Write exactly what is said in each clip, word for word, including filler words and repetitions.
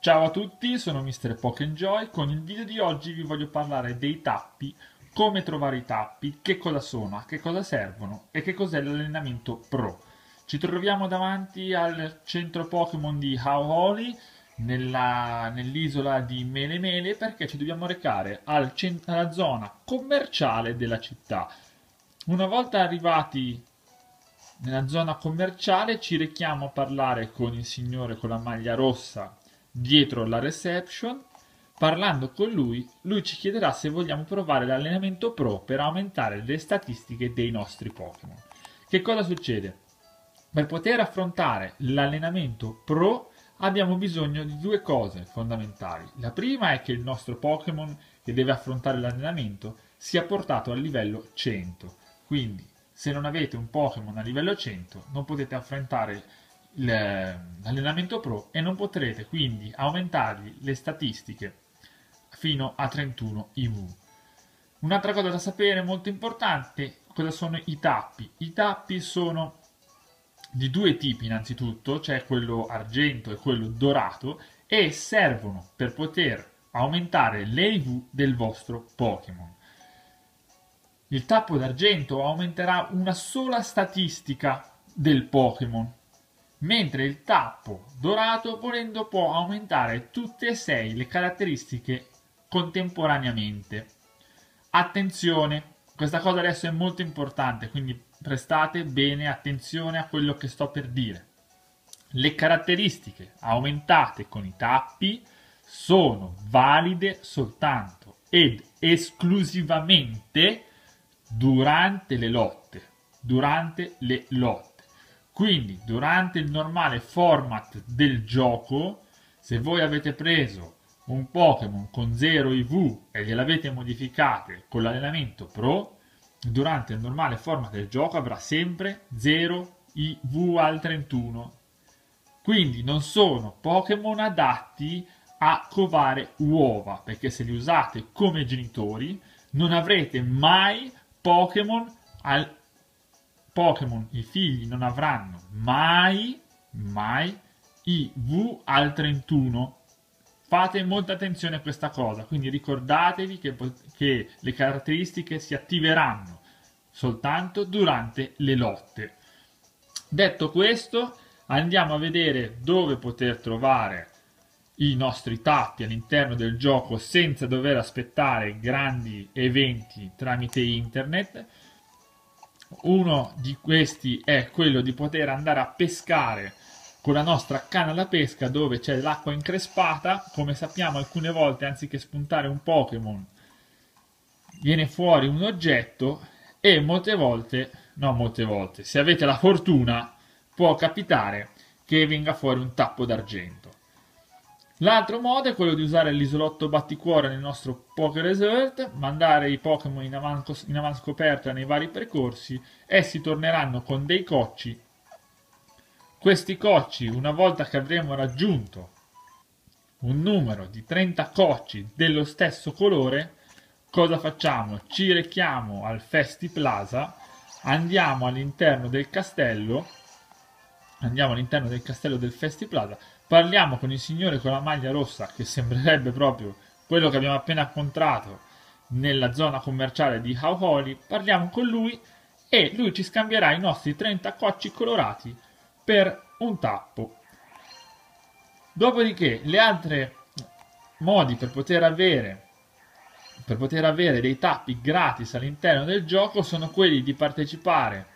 Ciao a tutti, sono mister PokéEnjoy. Con il video di oggi vi voglio parlare dei tappi, come trovare i tappi, che cosa sono, a che cosa servono e che cos'è l'allenamento pro. Ci troviamo davanti al centro Pokémon di Hau'oli, nella- nell'isola di Mele Mele, perché ci dobbiamo recare al cen- alla zona commerciale della città. Una volta arrivati nella zona commerciale ci rechiamo a parlare con il signore con la maglia rossa dietro la reception. Parlando con lui, lui ci chiederà se vogliamo provare l'allenamento pro per aumentare le statistiche dei nostri Pokémon. Che cosa succede? Per poter affrontare l'allenamento pro abbiamo bisogno di due cose fondamentali. La prima è che il nostro Pokémon che deve affrontare l'allenamento sia portato al livello cento. Quindi, se non avete un Pokémon a livello cento, non potete affrontare l'allenamento pro e non potrete quindi aumentargli le statistiche fino a trentuno I V. Un'altra cosa da sapere molto importante, cosa sono i tappi? I tappi sono di due tipi innanzitutto, cioè quello argento e quello dorato, e servono per poter aumentare le I V del vostro Pokémon. Il tappo d'argento aumenterà una sola statistica del Pokémon, mentre il tappo dorato, volendo, può aumentare tutte e sei le caratteristiche contemporaneamente. Attenzione, questa cosa adesso è molto importante, quindi prestate bene attenzione a quello che sto per dire. Le caratteristiche aumentate con i tappi sono valide soltanto ed esclusivamente durante le lotte. Durante le lotte. Quindi, durante il normale format del gioco, se voi avete preso un Pokémon con zero I V e gliel'avete modificate con l'allenamento pro, durante il normale format del gioco avrà sempre zero I V al trentuno. Quindi non sono Pokémon adatti a covare uova, perché se li usate come genitori non avrete mai Pokémon al Pokémon, i figli non avranno mai, mai I V al trentuno. Fate molta attenzione a questa cosa, quindi ricordatevi che, che le caratteristiche si attiveranno soltanto durante le lotte. Detto questo, andiamo a vedere dove poter trovare i nostri tappi all'interno del gioco senza dover aspettare grandi eventi tramite internet. Uno di questi è quello di poter andare a pescare con la nostra canna da pesca dove c'è l'acqua increspata. Come sappiamo, alcune volte anziché spuntare un Pokémon viene fuori un oggetto, e molte volte, no molte volte, se avete la fortuna può capitare che venga fuori un tappo d'argento. L'altro modo è quello di usare l'isolotto batticuore nel nostro Poké Resort, mandare i Pokémon in, avanco, in avanscoperta nei vari percorsi. Essi torneranno con dei cocci. Questi cocci, una volta che avremo raggiunto un numero di trenta cocci dello stesso colore, cosa facciamo? Ci rechiamo al Festi Plaza, andiamo all'interno del castello, andiamo all'interno del castello del Festi Plaza, parliamo con il signore con la maglia rossa, che sembrerebbe proprio quello che abbiamo appena incontrato nella zona commerciale di Hau'oli. Parliamo con lui e lui ci scambierà i nostri trenta cocci colorati per un tappo. Dopodiché, le altre modi per poter avere per poter avere dei tappi gratis all'interno del gioco sono quelli di partecipare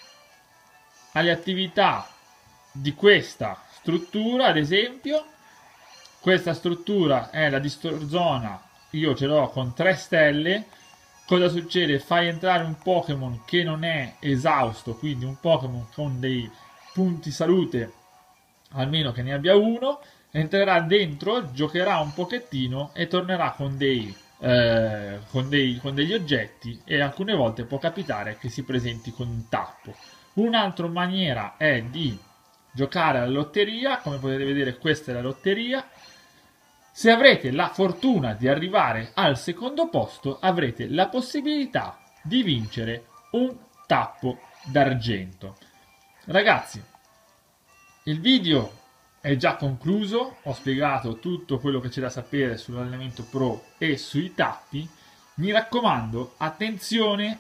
alle attività di questa struttura. Ad esempio, questa struttura è la Distorzona, io ce l'ho con tre stelle. Cosa succede? Fai entrare un Pokémon che non è esausto, quindi un Pokémon con dei punti salute, almeno che ne abbia uno, entrerà dentro, giocherà un pochettino e tornerà con dei, eh, con dei, con degli oggetti, e alcune volte può capitare che si presenti con un tappo. Un'altra maniera è di giocare alla lotteria. Come potete vedere, questa è la lotteria. Se avrete la fortuna di arrivare al secondo posto, avrete la possibilità di vincere un tappo d'argento. Ragazzi, il video è già concluso, ho spiegato tutto quello che c'è da sapere sull'allenamento pro e sui tappi. Mi raccomando, attenzione,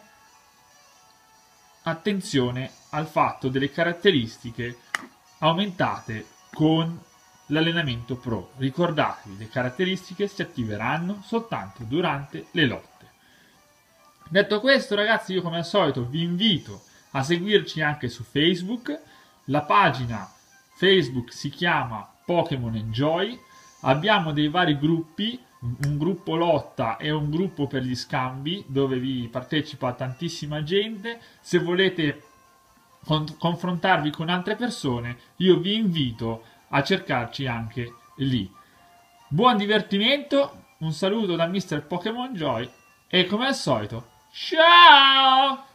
attenzione al fatto delle caratteristiche aumentate con l'allenamento pro. Ricordatevi, le caratteristiche si attiveranno soltanto durante le lotte. Detto questo, ragazzi, io come al solito vi invito a seguirci anche su Facebook. La pagina Facebook si chiama Pokémon Enjoy. Abbiamo dei vari gruppi, un gruppo lotta e un gruppo per gli scambi dove vi partecipa tantissima gente. Se volete con- confrontarvi con altre persone, io vi invito a cercarci anche lì. Buon divertimento, un saluto da mister Pokémon Joy e come al solito, ciao!